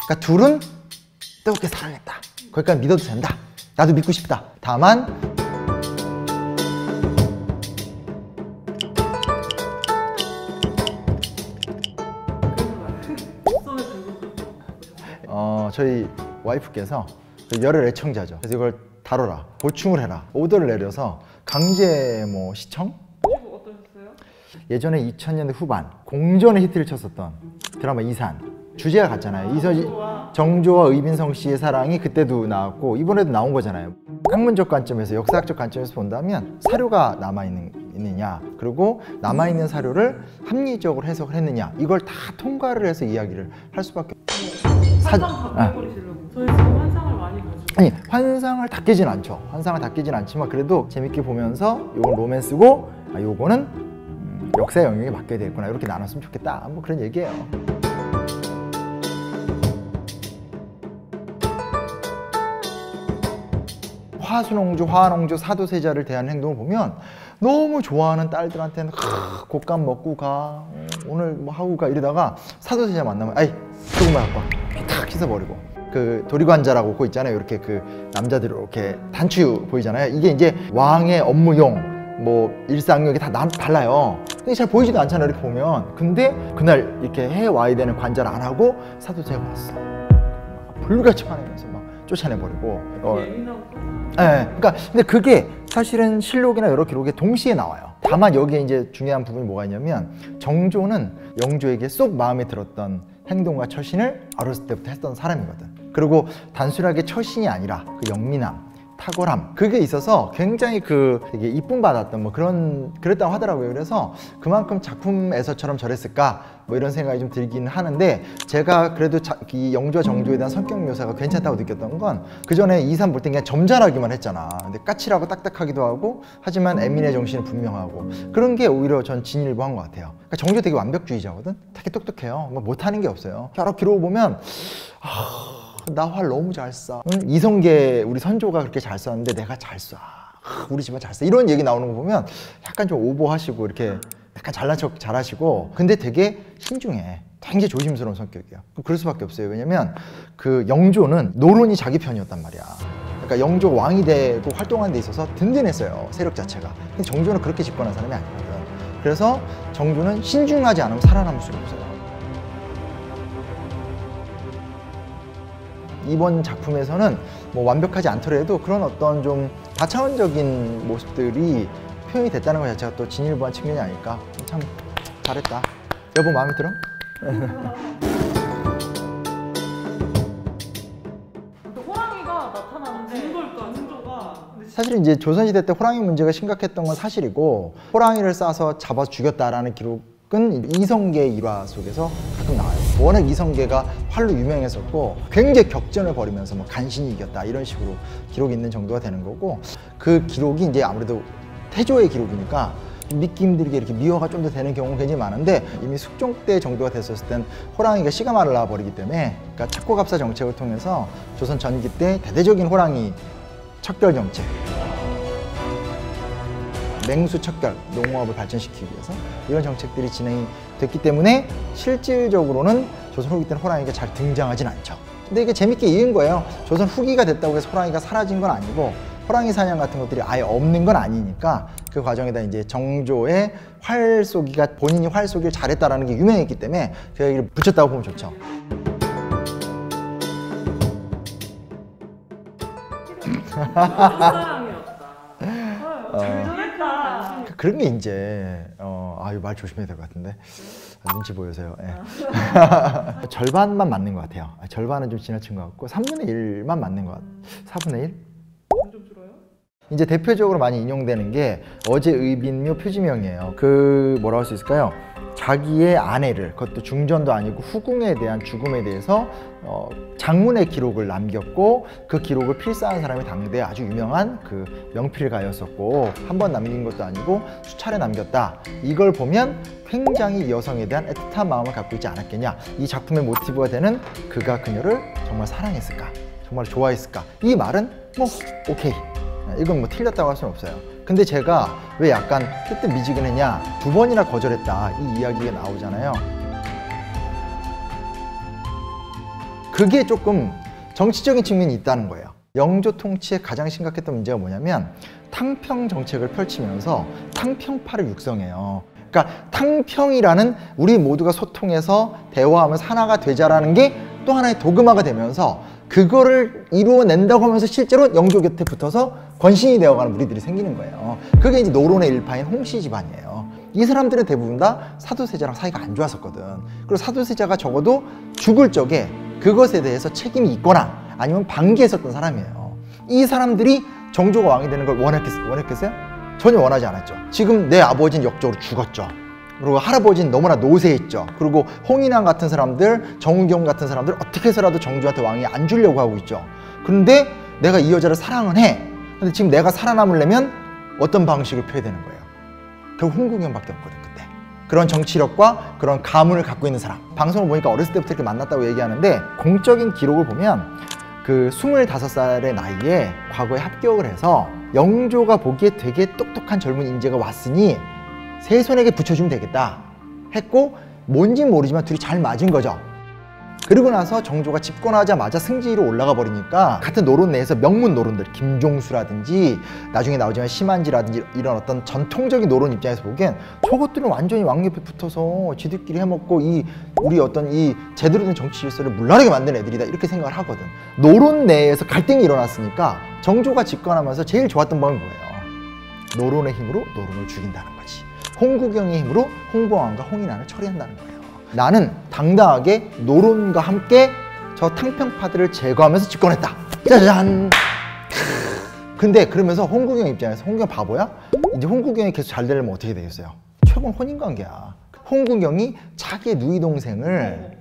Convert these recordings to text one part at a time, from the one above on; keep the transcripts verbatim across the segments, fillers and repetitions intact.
그러니까 둘은 뜨겁게 사랑했다. 거기까지 믿어도 된다. 나도 믿고 싶다. 다만 어, 저희 와이프께서 열혈 애청자죠. 그래서 이걸 다뤄라, 보충을 해라, 오더를 내려서 강제 뭐 시청? 어떠셨어요? 예전에 이천 년대 후반 공전의 히트를 쳤었던 드라마 이산, 주제가 같잖아요. 이서 정조와 의빈성 씨의 사랑이 그때도 나왔고 이번에도 나온 거잖아요. 학문적 관점에서, 역사학적 관점에서 본다면 사료가 남아있느냐, 그리고 남아있는 사료를 합리적으로 해석을 했느냐, 이걸 다 통과를 해서 이야기를 할 수밖에 없어요. 환상 다 깨버리시려고. 저희 지금 환상을 많이 가지고. 아니, 환상을 다 깨진 않죠. 환상을 다 깨진 않지만 그래도 재밌게 보면서 요건 로맨스고, 아, 요거는 음, 역사의 영역에 맡겨야 되겠구나, 이렇게 나눴으면 좋겠다, 뭐 그런 얘기예요. 화순옹주, 화환옹주, 사도세자를 대하는 행동을 보면 너무 좋아하는 딸들한테는 하, 곶감 먹고 가, 어, 오늘 뭐 하고 가 이러다가 사도세자 만나면 아이 조금만 갖고 와, 탁 씻어버리고. 그 도리관자라고 그거 있잖아요. 이렇게 그 남자들 이렇게 단추 보이잖아요. 이게 이제 왕의 업무용 뭐 일상력이 다 남, 달라요. 근데 잘 보이지도 않잖아요, 이렇게 보면. 근데 그날 이렇게 해와야 되는 관자를 안 하고 사도세자가 왔어. 불같이 화내면서 막 쫓아내버리고. 어, 네, 그러니까 근데 그게 사실은 실록이나 여러 기록에 동시에 나와요. 다만 여기에 이제 중요한 부분이 뭐가 있냐면, 정조는 영조에게 쏙 마음에 들었던 행동과 처신을 어렸을 때부터 했던 사람이거든. 그리고 단순하게 처신이 아니라 그 영민함, 탁월함, 그게 있어서 굉장히 그 되게 이쁨 받았던 뭐 그런 그랬다고 하더라고요. 그래서 그만큼 작품에서처럼 저랬을까 뭐 이런 생각이 좀 들긴 하는데, 제가 그래도 자, 이 영조와 정조에 대한 성격 묘사가 괜찮다고 느꼈던 건, 그 전에 이산 볼 때 그냥 점잖하기만 했잖아. 근데 까칠하고 딱딱하기도 하고, 하지만 애민의 정신은 분명하고, 그런 게 오히려 전 진일보한 것 같아요. 그러니까 정조 되게 완벽주의자거든. 되게 똑똑해요. 뭐 못하는 게 없어요. 여러 기록을 보면 아, 나 활 너무 잘 쏴. 응? 이성계 우리 선조가 그렇게 잘 쐈는데 내가 잘 쏴. 우리 집안 잘 쏴. 이런 얘기 나오는 거 보면 약간 좀 오버하시고 이렇게 약간 잘난 척 잘하시고, 근데 되게 신중해. 굉장히 조심스러운 성격이야. 그럴 수밖에 없어요. 왜냐면 그 영조는 노론이 자기 편이었단 말이야. 그러니까 영조 왕이 되고 활동하는 데 있어서 든든했어요, 세력 자체가. 근데 정조는 그렇게 집권한 사람이 아니거든. 그래서 정조는 신중하지 않으면 살아남을 수가 없어요. 이번 작품에서는 뭐 완벽하지 않더라도 그런 어떤 좀 다차원적인 모습들이 표현이 됐다는 것 자체가 또 진일보한 측면이 아닐까. 참 잘했다. 여보 마음에 들어? 호랑이가 나타나는데 진걸까 진조가 사실은 이제 조선시대 때 호랑이 문제가 심각했던 건 사실이고, 호랑이를 쏴서 잡아 죽였다라는 기록은 이성계의 일화 속에서 가끔 나와요. 워낙 이성계가 활로 유명했었고 굉장히 격전을 벌이면서 뭐 간신히 이겼다 이런 식으로 기록이 있는 정도가 되는 거고, 그 기록이 이제 아무래도 태조의 기록이니까 믿기 힘들게 이렇게 미화가 좀 더 되는 경우가 굉장히 많은데, 이미 숙종 때 정도가 됐었을 땐 호랑이가 씨가 말라 버리기 때문에, 그러니까 착고갑사 정책을 통해서 조선 전기 때 대대적인 호랑이 척결 정책, 맹수 척결, 농업을 발전시키기 위해서 이런 정책들이 진행이 됐기 때문에 실질적으로는 조선 후기 때는 호랑이가 잘 등장하진 않죠. 근데 이게 재밌게 이은 거예요. 조선 후기가 됐다고 해서 호랑이가 사라진 건 아니고, 호랑이 사냥 같은 것들이 아예 없는 건 아니니까, 그 과정에다 이제 정조의 활 쏘기가, 본인이 활 쏘기를 잘했다라는 게 유명했기 때문에 그 얘기를 붙였다고 보면 좋죠. 사랑이었다. 어, 그런 게 이제 어, 아, 이거 말 조심해야 될 것 같은데. 아, 눈치 보여서요. 예. 절반만 맞는 것 같아요. 절반은 좀 지나친 것 같고 삼분의 일만 맞는 것 같아요. 사분의 일? 좀 줄어요? 이제 대표적으로 많이 인용되는 게 어제 의빈묘 표지명이에요. 그 뭐라고 할 수 있을까요? 자기의 아내를, 그것도 중전도 아니고 후궁에 대한 죽음에 대해서 어, 장문의 기록을 남겼고, 그 기록을 필사한 사람이 당대에 아주 유명한 그 명필가였었고, 한 번 남긴 것도 아니고 수차례 남겼다. 이걸 보면 굉장히 이 여성에 대한 애틋한 마음을 갖고 있지 않았겠냐. 이 작품의 모티브가 되는 그가 그녀를 정말 사랑했을까, 정말 좋아했을까, 이 말은 뭐 오케이, 이건 뭐 틀렸다고 할 수는 없어요. 근데 제가 왜 약간 뜨뜻미지근했냐, 두 번이나 거절했다 이 이야기가 나오잖아요. 그게 조금 정치적인 측면이 있다는 거예요. 영조 통치의 가장 심각했던 문제가 뭐냐면 탕평 정책을 펼치면서 탕평파를 육성해요. 그러니까 탕평이라는 우리 모두가 소통해서 대화하면서 하나가 되자라는 게 또 하나의 도그마가 되면서 그거를 이루어낸다고 하면서 실제로 영조 곁에 붙어서 권신이 되어가는 무리들이 생기는 거예요. 그게 이제 노론의 일파인 홍씨 집안이에요. 이 사람들은 대부분 다 사도세자랑 사이가 안 좋았었거든. 그리고 사도세자가 적어도 죽을 적에 그것에 대해서 책임이 있거나 아니면 반기했었던 사람이에요. 이 사람들이 정조가 왕이 되는 걸 원했겠, 원했겠어요? 전혀 원하지 않았죠. 지금 내 아버지는 역적으로 죽었죠. 그리고 할아버지는 너무나 노쇠했죠. 그리고 홍인왕 같은 사람들, 정우경 같은 사람들 어떻게 해서라도 정조한테 왕위 안 주려고 하고 있죠. 그런데 내가 이 여자를 사랑은 해. 근데 지금 내가 살아남으려면 어떤 방식을 펴야 되는 거예요? 결국 홍국영밖에 없거든 그때. 그런 정치력과 그런 가문을 갖고 있는 사람. 방송을 보니까 어렸을 때부터 이렇게 만났다고 얘기하는데 공적인 기록을 보면 그 스물다섯 살의 나이에 과거에 합격을 해서 영조가 보기에 되게 똑똑한 젊은 인재가 왔으니 세손에게 붙여주면 되겠다 했고 뭔지 모르지만 둘이 잘 맞은 거죠. 그리고 나서 정조가 집권하자마자 승지로 올라가 버리니까 같은 노론 내에서 명문 노론들 김종수라든지 나중에 나오지만 심한지라든지 이런 어떤 전통적인 노론 입장에서 보기엔 저것들은 완전히 왕옆에 붙어서 지들끼리 해먹고 이 우리 어떤 이 제대로 된 정치 질서를 물러나게 만든 애들이다 이렇게 생각을 하거든. 노론 내에서 갈등이 일어났으니까 정조가 집권하면서 제일 좋았던 방법은 뭐예요? 노론의 힘으로 노론을 죽인다는 거지. 홍국영의 힘으로 홍보왕과 홍인환을 처리한다는 거예요. 나는 당당하게 노론과 함께 저 탕평파들을 제거하면서 집권했다. 짜잔! 근데 그러면서 홍국영 입장에서 홍국영 바보야? 이제 홍국영이 계속 잘 되려면 어떻게 되겠어요? 최고는 혼인관계야. 홍국영이 자기의 누이 동생을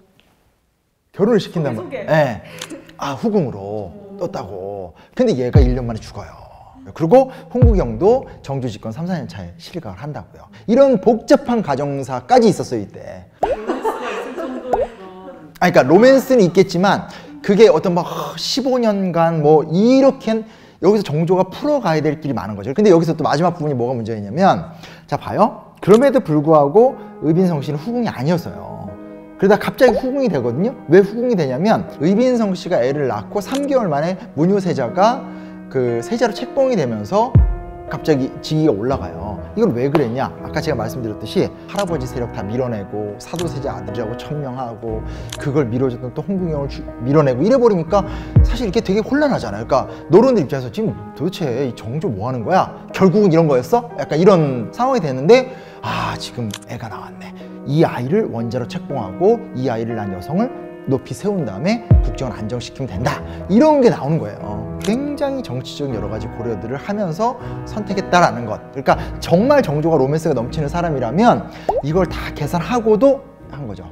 결혼을 시킨단 말이야. 네. 아, 후궁으로 떴다고. 근데 얘가 일 년 만에 죽어요. 그리고 홍국영도 정조 집권 삼, 사 년 차에 실각을 한다고요. 이런 복잡한 가정사까지 있었어요 이때. 로맨스가 있을 정도의 그런... 아니, 그러니까 로맨스는 있겠지만 그게 어떤 막 십오 년간 뭐 이렇게 여기서 정조가 풀어가야 될 길이 많은 거죠. 근데 여기서 또 마지막 부분이 뭐가 문제였냐면 자 봐요. 그럼에도 불구하고 의빈성 씨는 후궁이 아니었어요. 그러다 갑자기 후궁이 되거든요. 왜 후궁이 되냐면 의빈성 씨가 애를 낳고 삼 개월 만에 문효세자가 그 세자로 책봉이 되면서 갑자기 직위가 올라가요. 이걸 왜 그랬냐? 아까 제가 말씀드렸듯이 할아버지 세력 다 밀어내고 사도세자 아들이라고 천명하고 그걸 밀어줬던 또 홍국영을 주, 밀어내고 이래버리니까 사실 이렇게 되게 혼란하잖아요. 그러니까 노론들 입장에서 지금 도대체 이 정조 뭐 하는 거야? 결국은 이런 거였어? 약간 이런 상황이 됐는데 아 지금 애가 나왔네. 이 아이를 원자로 책봉하고 이 아이를 낳은 여성을 높이 세운 다음에 국정을 안정시키면 된다. 이런 게 나오는 거예요. 굉장히 정치적인 여러 가지 고려들을 하면서 선택했다라는 것. 그러니까 정말 정조가 로맨스가 넘치는 사람이라면 이걸 다 계산하고도 한 거죠.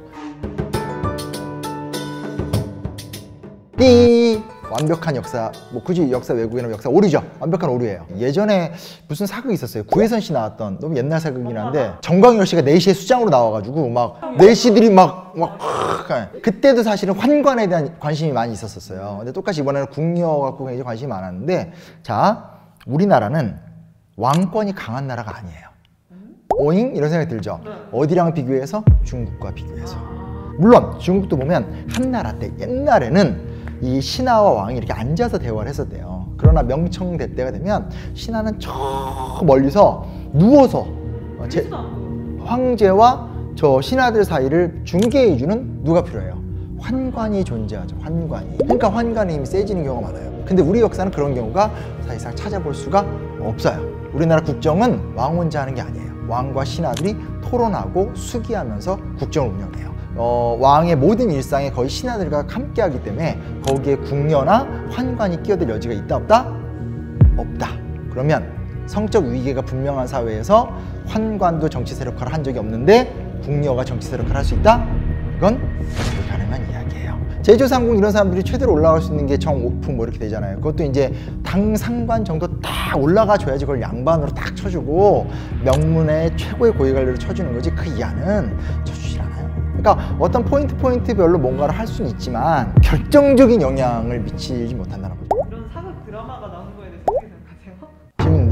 띠! 완벽한 역사, 뭐 굳이 역사 왜곡이나 역사 오류죠. 완벽한 오류예요. 예전에 무슨 사극이 있었어요. 구혜선 씨 나왔던 너무 옛날 사극이긴 한데 정광열 씨가 네 시에 수장으로 나와가지고 막 내시들이 막, 막 그때도 사실은 환관에 대한 관심이 많이 있었어요. 근데 똑같이 이번에는 궁녀 갖고 굉장히 관심이 많았는데 자, 우리나라는 왕권이 강한 나라가 아니에요. 오잉? 이런 생각이 들죠. 어디랑 비교해서? 중국과 비교해서. 물론 중국도 보면 한나라 때 옛날에는 이 신하와 왕이 이렇게 앉아서 대화를 했었대요. 그러나 명청대 때가 되면 신하는 저 멀리서 누워서 제, 황제와 저 신하들 사이를 중개해주는 누가 필요해요? 환관이 존재하죠. 환관이. 그러니까 환관의 힘이 세지는 경우가 많아요. 근데 우리 역사는 그런 경우가 사실상 찾아볼 수가 없어요. 우리나라 국정은 왕 혼자 하는 게 아니에요. 왕과 신하들이 토론하고 수기하면서 국정을 운영해요. 어, 왕의 모든 일상에 거의 신하들과 함께 하기 때문에 거기에 궁녀나 환관이 끼어들 여지가 있다 없다? 없다. 그러면 성적 위계가 분명한 사회에서 환관도 정치 세력화를 한 적이 없는데 궁녀가 정치 세력화를 할 수 있다? 이건 불가능한 이야기예요. 제조상궁 이런 사람들이 최대로 올라갈 수 있는 게 정오품 뭐 이렇게 되잖아요. 그것도 이제 당상관 정도 딱 올라가 줘야지 그걸 양반으로 딱 쳐주고 명문의 최고의 고위관리로 쳐주는 거지 그 이하는 쳐주질 않아요. 그러니까 어떤 포인트 포인트별로 뭔가를 할 수는 있지만 결정적인 영향을 미치지 못한다는 거죠. 이런 사극 드라마가 나오는 거에 대해서 어떻게 생각하세요? 재밌는데요? 네.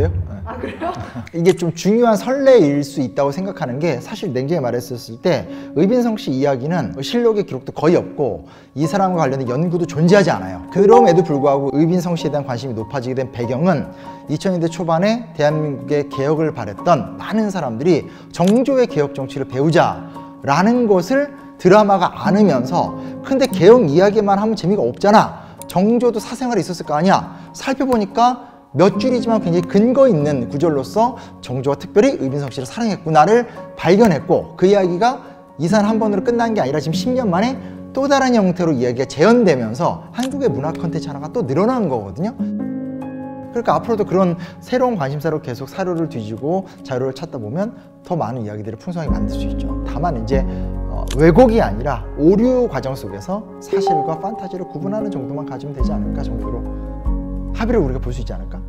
아 그래요? 이게 좀 중요한 선례일 수 있다고 생각하는 게 사실 냉정히 말했었을 때 의빈성 씨 이야기는 실록의 기록도 거의 없고 이 사람과 관련된 연구도 존재하지 않아요. 그럼에도 불구하고 의빈성 씨에 대한 관심이 높아지게 된 배경은 이천 년대 초반에 대한민국의 개혁을 바랬던 많은 사람들이 정조의 개혁 정치를 배우자라는 것을 드라마가 안으면서 근데 개혁 이야기만 하면 재미가 없잖아. 정조도 사생활이 있었을 거 아니야. 살펴보니까 몇 줄이지만 굉장히 근거 있는 구절로서 정조가 특별히 의빈성 씨를 사랑했구나를 발견했고 그 이야기가 이산 한 번으로 끝난 게 아니라 지금 십 년 만에 또 다른 형태로 이야기가 재현되면서 한국의 문화 콘텐츠 하나가 또 늘어난 거거든요. 그러니까 앞으로도 그런 새로운 관심사로 계속 사료를 뒤지고 자료를 찾다 보면 더 많은 이야기들을 풍성하게 만들 수 있죠. 다만 이제 어, 왜곡이 아니라 오류 과정 속에서 사실과 판타지를 구분하는 정도만 가지면 되지 않을까 정도로 합의를 우리가 볼 수 있지 않을까?